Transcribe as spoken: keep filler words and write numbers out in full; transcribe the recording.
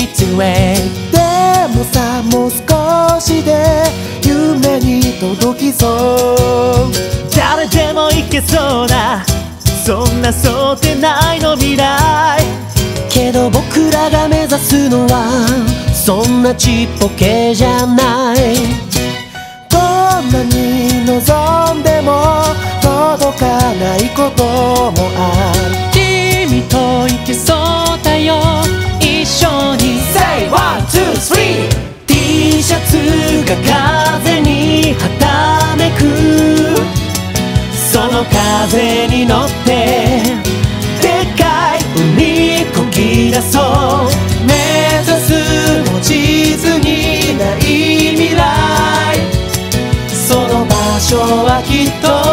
道へ。でもさ、もう少しで夢に届きそう。 誰でもいけそうな、そんな想定内の未来。 けど僕らが目指すのはそんなちっぽけじゃない。どんなに望んでも届かないこともある。 君と行けそうだよ、一緒に Say one, two, three。 T シャツが風にはためく、その風に乗ってでかい海こぎ出そう。目指すも地図にない未来、その場所はきっと